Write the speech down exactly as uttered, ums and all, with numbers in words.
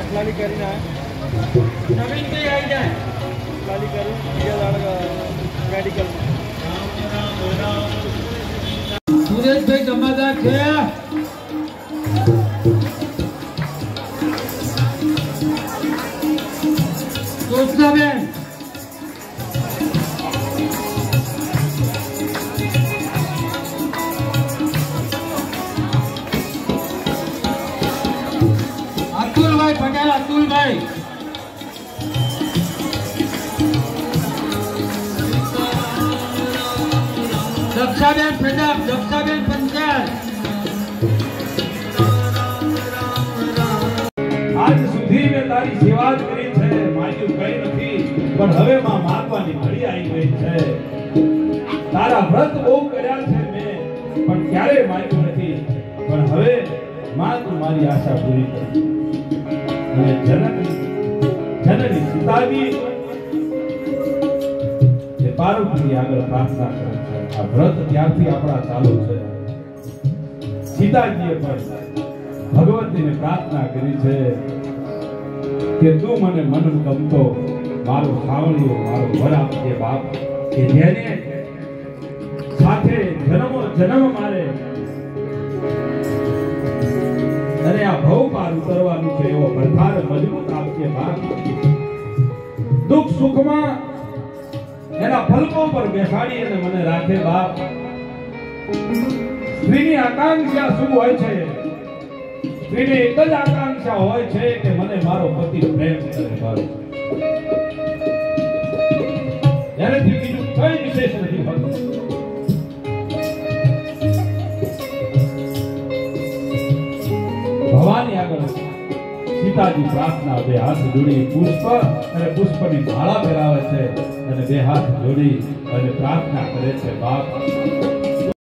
लाली करीना नवीन पे आई जाए लाली करी बीजा दाड़ मेडिकल सुरेश भाई जमादार छे जोशनाबेन अतुल भाई पटेल अतुल भाई दक्षाबेन प्रताप दक्षाबेन पंचायत आज सुधी में तारी सेवा करी छे मायू कई નથી પણ હવે માં માગવાની ઘડી આવી ગઈ છે તારા વ્રત બહુ કર્યા છે મે પણ ક્યારે માગ્યું નથી પણ હવે માં તું મારી આશા પૂરી કર અને જનની જનની સીતાજી એ પાર્વતી આગળ પ્રાર્થના કરે છે આ વ્રત ત્યારથી આપણા ચાલુ છે સીતાજીએ પણ ભગવતીને પ્રાર્થના કરી છે કે તું મને મન ગમતો મારો સાવળિયો મારો વર આપજે બાપ કે જેને સાથે જન્મો જન્મ મારે અને આ ભવ પાર ઉતરવાનું છે એવો ભરથાર મજબૂત આપજે બાપ દુઃખ સુખમાં એના પલકો પર બેસાડી અને મને રાખે બાપ સ્ત્રીની આકાંક્ષા શું હોય છે સ્ત્રીને એક જ આકાંક્ષા હોય છે કે મને મારો પતિ પ્રેમ કરે બસ એનાથી બીજું કઈ વિશેષ નથી હોતું ભવાની આગળ સીતાજી પ્રાર્થના બે હાથ જોડી પુષ્પ અને પુષ્પની માળા પહેરાવે છે અને બે હાથ જોડી અને પ્રાર્થના કરે છે બાપ